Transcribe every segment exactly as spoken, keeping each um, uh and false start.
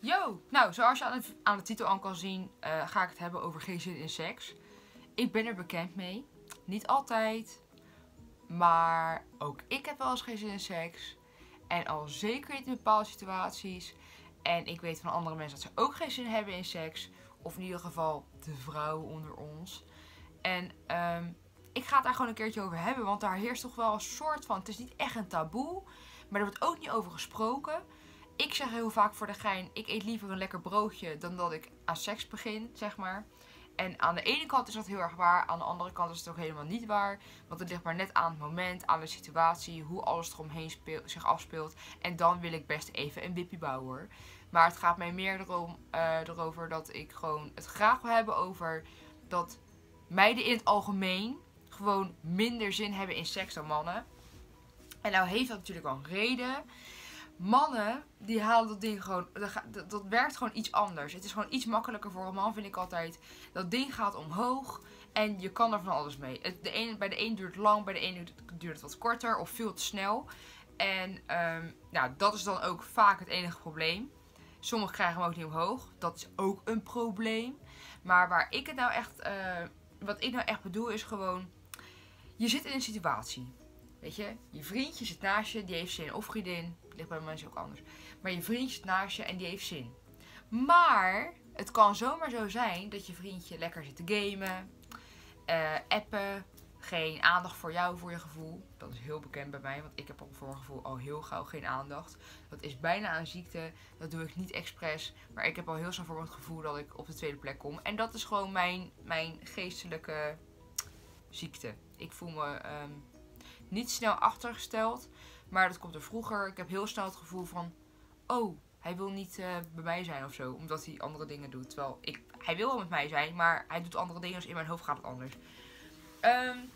Yo! Nou, zoals je aan de, aan de titel al kan zien, uh, ga ik het hebben over geen zin in seks. Ik ben er bekend mee. Niet altijd. Maar ook ik heb wel eens geen zin in seks. En al zeker niet in bepaalde situaties. En ik weet van andere mensen dat ze ook geen zin hebben in seks. Of in ieder geval de vrouwen onder ons. En um, ik ga het daar gewoon een keertje over hebben. Want daar heerst toch wel een soort van... Het is niet echt een taboe. Maar er wordt ook niet over gesproken. Ik zeg heel vaak voor de gein, ik eet liever een lekker broodje dan dat ik aan seks begin, zeg maar. En aan de ene kant is dat heel erg waar, aan de andere kant is het ook helemaal niet waar. Want het ligt maar net aan het moment, aan de situatie, hoe alles eromheen speelt, zich afspeelt. En dan wil ik best even een wippie bouwen hoor. Maar het gaat mij meer erom, uh, erover dat ik gewoon het graag wil hebben over dat meiden in het algemeen gewoon minder zin hebben in seks dan mannen. En nou heeft dat natuurlijk wel een reden. Mannen, die halen dat ding gewoon, dat, dat werkt gewoon iets anders. Het is gewoon iets makkelijker voor een man, vind ik altijd. Dat ding gaat omhoog en je kan er van alles mee. Het, de ene, bij de een duurt het lang, bij de ene duurt het wat korter of veel te snel. En um, nou, dat is dan ook vaak het enige probleem. Sommigen krijgen hem ook niet omhoog. Dat is ook een probleem. Maar waar ik het nou echt, uh, wat ik nou echt bedoel is gewoon, je zit in een situatie. Weet je, je vriendje zit naast je, die heeft zin. Of vriendin, ligt bij mensen ook anders. Maar je vriendje zit naast je en die heeft zin. Maar het kan zomaar zo zijn dat je vriendje lekker zit te gamen. Uh, appen. Geen aandacht voor jou, voor je gevoel. Dat is heel bekend bij mij, want ik heb voor mijn gevoel al heel gauw geen aandacht. Dat is bijna een ziekte. Dat doe ik niet expres. Maar ik heb al heel snel voor het gevoel dat ik op de tweede plek kom. En dat is gewoon mijn, mijn geestelijke ziekte. Ik voel me... Um, Niet snel achtergesteld, maar dat komt er vroeger. Ik heb heel snel het gevoel van, oh, hij wil niet uh, bij mij zijn of zo, omdat hij andere dingen doet. Terwijl ik, hij wil wel met mij zijn, maar hij doet andere dingen, dus in mijn hoofd gaat het anders. Um,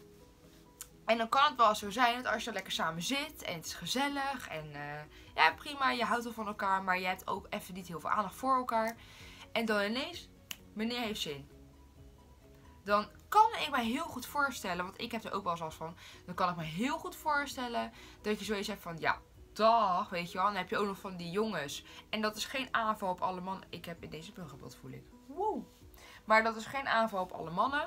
en dan kan het wel zo zijn dat als je er lekker samen zit en het is gezellig en uh, ja, prima, je houdt wel van elkaar, maar je hebt ook even niet heel veel aandacht voor elkaar. En dan ineens, meneer heeft zin. Dan kan ik me heel goed voorstellen, want ik heb er ook wel eens last van. Dan kan ik me heel goed voorstellen dat je zoiets hebt van, ja, dag, weet je wel. Dan heb je ook nog van die jongens. En dat is geen aanval op alle mannen. Ik heb in deze bruggenbeeld voel ik. Woe. Maar dat is geen aanval op alle mannen.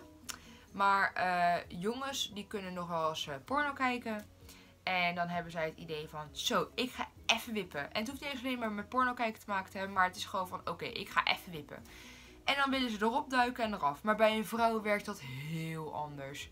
Maar uh, jongens, die kunnen nog wel eens uh, porno kijken. En dan hebben zij het idee van, zo, ik ga even wippen. En het hoeft niet eens alleen maar met porno kijken te maken te hebben. Maar het is gewoon van, oké, okay, ik ga even wippen. En dan willen ze erop duiken en eraf. Maar bij een vrouw werkt dat heel anders.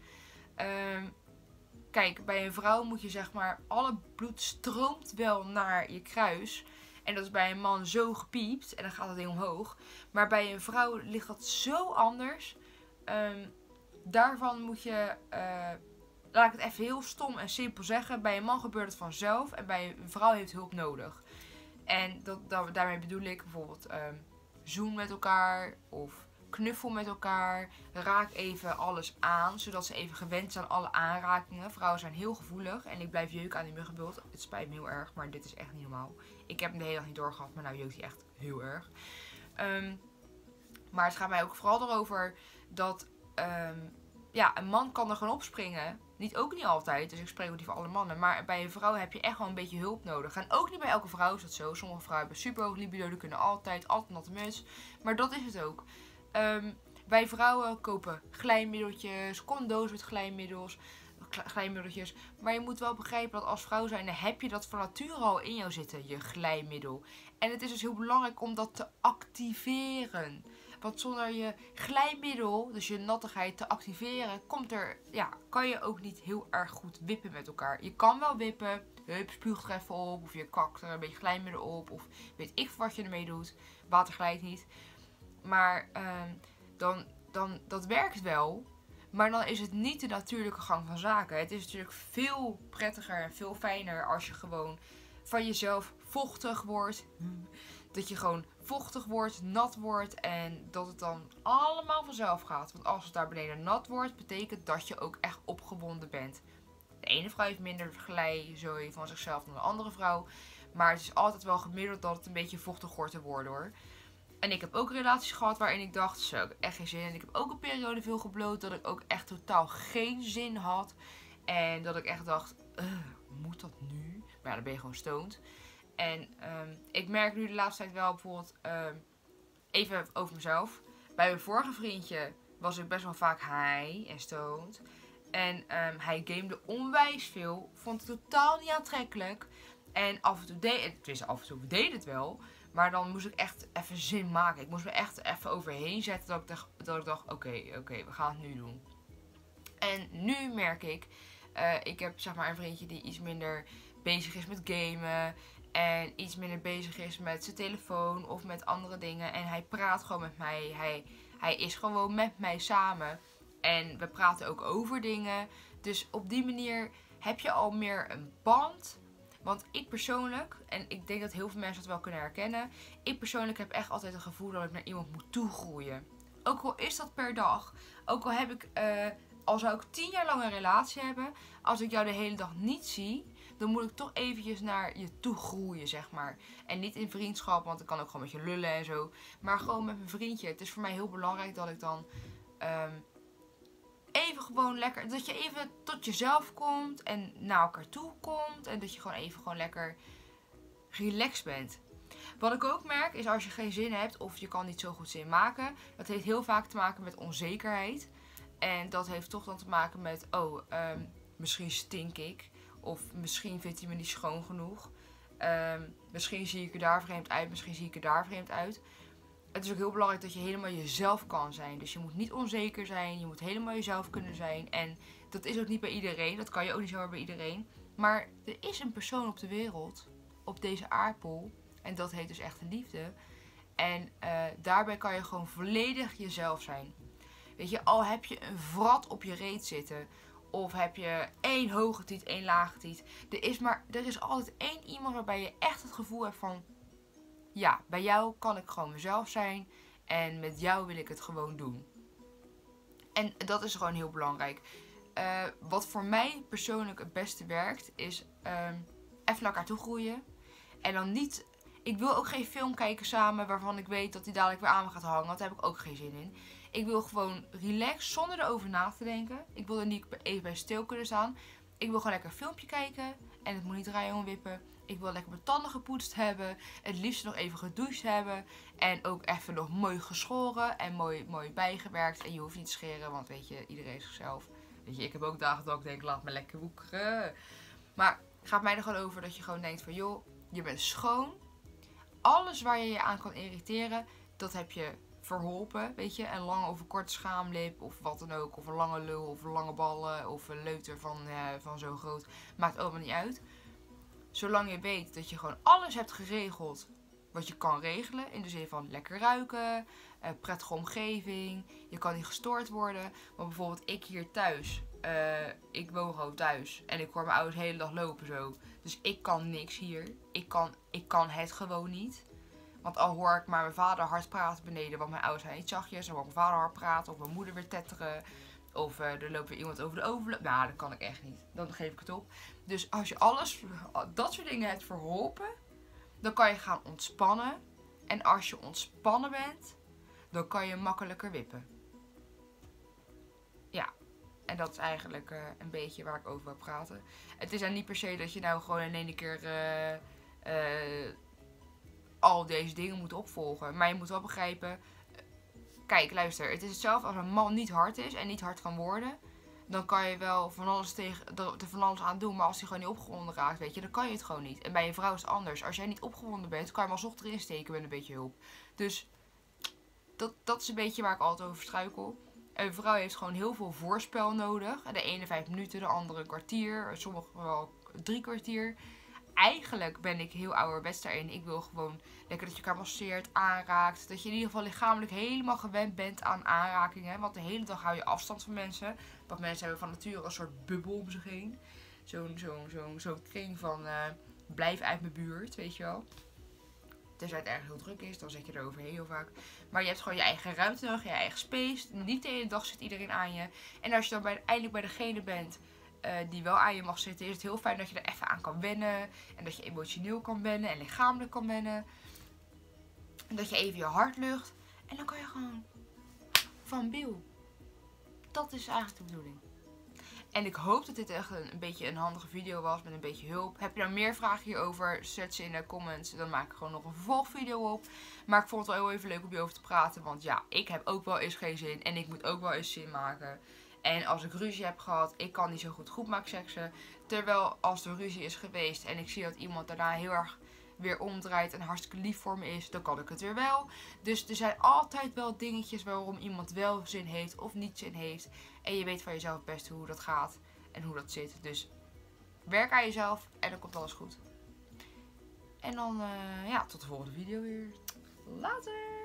Um, kijk, bij een vrouw moet je zeg maar... Alle bloed stroomt wel naar je kruis. En dat is bij een man zo gepiept. En dan gaat het ding omhoog. Maar bij een vrouw ligt dat zo anders. Um, daarvan moet je... Uh, laat ik het even heel stom en simpel zeggen. Bij een man gebeurt het vanzelf. En bij een vrouw heeft hulp nodig. En dat, dat, daarmee bedoel ik bijvoorbeeld... Um, zoen met elkaar of knuffel met elkaar. Raak even alles aan, zodat ze even gewend zijn aan alle aanrakingen. Vrouwen zijn heel gevoelig en ik blijf jeuken aan die muggenbult. Het spijt me heel erg, maar dit is echt niet normaal. Ik heb hem de hele dag niet doorgehad, maar nou jeukt hij echt heel erg. Um, maar het gaat mij ook vooral erover dat um, ja, een man kan er gewoon opspringen. Niet, ook niet altijd, dus ik spreek ook niet voor alle mannen. Maar bij een vrouw heb je echt wel een beetje hulp nodig. En ook niet bij elke vrouw is dat zo. Sommige vrouwen hebben super hoog libido, die kunnen altijd, altijd natte muts. Maar dat is het ook. Um, wij vrouwen kopen glijmiddeltjes, condooms met glijmiddels, glijmiddeltjes. Maar je moet wel begrijpen dat als vrouw zijnde heb je dat van nature al in jou zitten, je glijmiddel. En het is dus heel belangrijk om dat te activeren. Want zonder je glijmiddel, dus je nattigheid, te activeren, komt er, ja, kan je ook niet heel erg goed wippen met elkaar. Je kan wel wippen, hup, spuugt er even op, of je kakt er een beetje glijmiddel op, of weet ik wat je ermee doet. Water glijdt niet. Maar um, dan, dan, dat werkt wel, maar dan is het niet de natuurlijke gang van zaken. Het is natuurlijk veel prettiger en veel fijner als je gewoon van jezelf vochtig wordt. Dat je gewoon vochtig wordt, nat wordt en dat het dan allemaal vanzelf gaat. Want als het daar beneden nat wordt, betekent dat je ook echt opgewonden bent. De ene vrouw heeft minder glijzooi van zichzelf dan de andere vrouw. Maar het is altijd wel gemiddeld dat het een beetje vochtig wordt te worden hoor. En ik heb ook relaties gehad waarin ik dacht, zo, ik heb echt geen zin. En ik heb ook een periode veel gebloot dat ik ook echt totaal geen zin had. En dat ik echt dacht, uh, moet dat nu? Maar ja, dan ben je gewoon stoned. En um, ik merk nu de laatste tijd wel bijvoorbeeld, um, even over mezelf. Bij mijn vorige vriendje was ik best wel vaak high en stoned. En um, hij gamede onwijs veel. Vond het totaal niet aantrekkelijk. En af en toe deed het, dus af en toe deed het wel. Maar dan moest ik echt even zin maken. Ik moest me echt even overheen zetten dat ik dacht, dat ik dacht oké, okay, oké, okay, we gaan het nu doen. En nu merk ik, uh, ik heb zeg maar een vriendje die iets minder bezig is met gamen. En iets minder bezig is met zijn telefoon of met andere dingen. En hij praat gewoon met mij. Hij, hij is gewoon met mij samen. En we praten ook over dingen. Dus op die manier heb je al meer een band. Want ik persoonlijk, en ik denk dat heel veel mensen dat wel kunnen herkennen. Ik persoonlijk heb echt altijd het gevoel dat ik naar iemand moet toegroeien. Ook al is dat per dag. Ook al heb ik, uh, al zou ik tien jaar lang een relatie hebben. Als ik jou de hele dag niet zie, dan moet ik toch eventjes naar je toe groeien, zeg maar. En niet in vriendschap, want ik kan ook gewoon met je lullen en zo. Maar gewoon met mijn vriendje. Het is voor mij heel belangrijk dat ik dan um, even gewoon lekker, dat je even tot jezelf komt en naar elkaar toe komt. En dat je gewoon even gewoon lekker relaxed bent. Wat ik ook merk is als je geen zin hebt of je kan niet zo goed zin maken. Dat heeft heel vaak te maken met onzekerheid. En dat heeft toch dan te maken met, oh, um, misschien stink ik. Of misschien vindt hij me niet schoon genoeg. Um, misschien zie ik er daar vreemd uit. Misschien zie ik er daar vreemd uit. Het is ook heel belangrijk dat je helemaal jezelf kan zijn. Dus je moet niet onzeker zijn. Je moet helemaal jezelf kunnen zijn. En dat is ook niet bij iedereen. Dat kan je ook niet zomaar bij iedereen. Maar er is een persoon op de wereld. Op deze aardbol. En dat heet dus echte liefde. En uh, daarbij kan je gewoon volledig jezelf zijn. Weet je, al heb je een vrat op je reet zitten. Of heb je één hoge tiet, één lage tiet. Er is, maar, er is altijd één iemand waarbij je echt het gevoel hebt van... Ja, bij jou kan ik gewoon mezelf zijn. En met jou wil ik het gewoon doen. En dat is gewoon heel belangrijk. Uh, wat voor mij persoonlijk het beste werkt, is um, even naar elkaar toe groeien. En dan niet... Ik wil ook geen film kijken samen waarvan ik weet dat die dadelijk weer aan me gaat hangen. Want daar heb ik ook geen zin in. Ik wil gewoon relaxed, zonder erover na te denken. Ik wil er niet even bij stil kunnen staan. Ik wil gewoon lekker een filmpje kijken. En het moet niet draaien en wippen. Ik wil lekker mijn tanden gepoetst hebben. Het liefst nog even gedoucht hebben. En ook even nog mooi geschoren. En mooi, mooi bijgewerkt. En je hoeft niet te scheren, want weet je, iedereen is zichzelf. Weet je, ik heb ook dagen dat ik denk, laat me lekker woekeren. Maar het gaat mij er gewoon over dat je gewoon denkt van, joh, je bent schoon. Alles waar je je aan kan irriteren, dat heb je verholpen, weet je. Een lange of een korte schaamlip of wat dan ook. Of een lange lul of een lange ballen of een leuter van, uh, van zo groot. Maakt allemaal niet uit. Zolang je weet dat je gewoon alles hebt geregeld wat je kan regelen. In de zin van lekker ruiken, uh, prettige omgeving. Je kan niet gestoord worden. Maar bijvoorbeeld ik hier thuis. Uh, ik woon gewoon thuis. En ik hoor mijn ouders de hele dag lopen zo. Dus ik kan niks hier. Ik kan, ik kan het gewoon niet. Want al hoor ik maar mijn vader hard praten beneden. Want mijn ouders zijn iets zachtjes. Dan hoor ik mijn vader hard praten. Of mijn moeder weer tetteren. Of uh, er loopt weer iemand over de overloop. Nou, dat kan ik echt niet. Dan geef ik het op. Dus als je alles, dat soort dingen hebt verholpen. Dan kan je gaan ontspannen. En als je ontspannen bent. Dan kan je makkelijker wippen. Ja. En dat is eigenlijk uh, een beetje waar ik over wil praten. Het is dan niet per se dat je nou gewoon in één keer uh, uh, al deze dingen moet opvolgen. Maar je moet wel begrijpen. Uh, kijk, luister. Het is hetzelfde als een man niet hard is en niet hard kan worden. Dan kan je wel van alles, tegen, er van alles aan doen. Maar als hij gewoon niet opgewonden raakt, weet je, dan kan je het gewoon niet. En bij een vrouw is het anders. Als jij niet opgewonden bent, kan je hem alsnog erin steken met een beetje hulp. Dus dat, dat is een beetje waar ik altijd over struikel. Een vrouw heeft gewoon heel veel voorspel nodig. De ene vijf minuten, de andere een kwartier. Sommige wel drie kwartier. Eigenlijk ben ik heel ouderwets daarin. Ik wil gewoon lekker dat je elkaar masseert, aanraakt. Dat je in ieder geval lichamelijk helemaal gewend bent aan aanrakingen. Want de hele dag hou je afstand van mensen. Want mensen hebben van nature een soort bubbel om zich heen. Zo'n zo'n zo'n zo'n kring van uh, blijf uit mijn buurt, weet je wel. Tenzij het erg heel druk is, dan zit je er overheen heel vaak. Maar je hebt gewoon je eigen ruimte nodig, je eigen space. Niet de hele dag zit iedereen aan je. En als je dan bij, eindelijk bij degene bent uh, die wel aan je mag zitten, is het heel fijn dat je er even aan kan wennen. En dat je emotioneel kan wennen en lichamelijk kan wennen. En dat je even je hart lucht. En dan kan je gewoon van Bill. Dat is eigenlijk de bedoeling. En ik hoop dat dit echt een, een beetje een handige video was met een beetje hulp. Heb je nou meer vragen hierover? Zet ze in de comments. Dan maak ik gewoon nog een vervolgvideo op. Maar ik vond het wel heel even leuk om hierover te praten. Want ja, ik heb ook wel eens geen zin. En ik moet ook wel eens zin maken. En als ik ruzie heb gehad, ik kan niet zo goed goedmaakseksen. Terwijl als er ruzie is geweest en ik zie dat iemand daarna heel erg weer omdraait en hartstikke lief voor me is, dan kan ik het weer wel. Dus er zijn altijd wel dingetjes waarom iemand wel zin heeft of niet zin heeft. En je weet van jezelf het beste hoe dat gaat en hoe dat zit. Dus werk aan jezelf en dan komt alles goed. En dan, uh, ja, tot de volgende video weer. Later!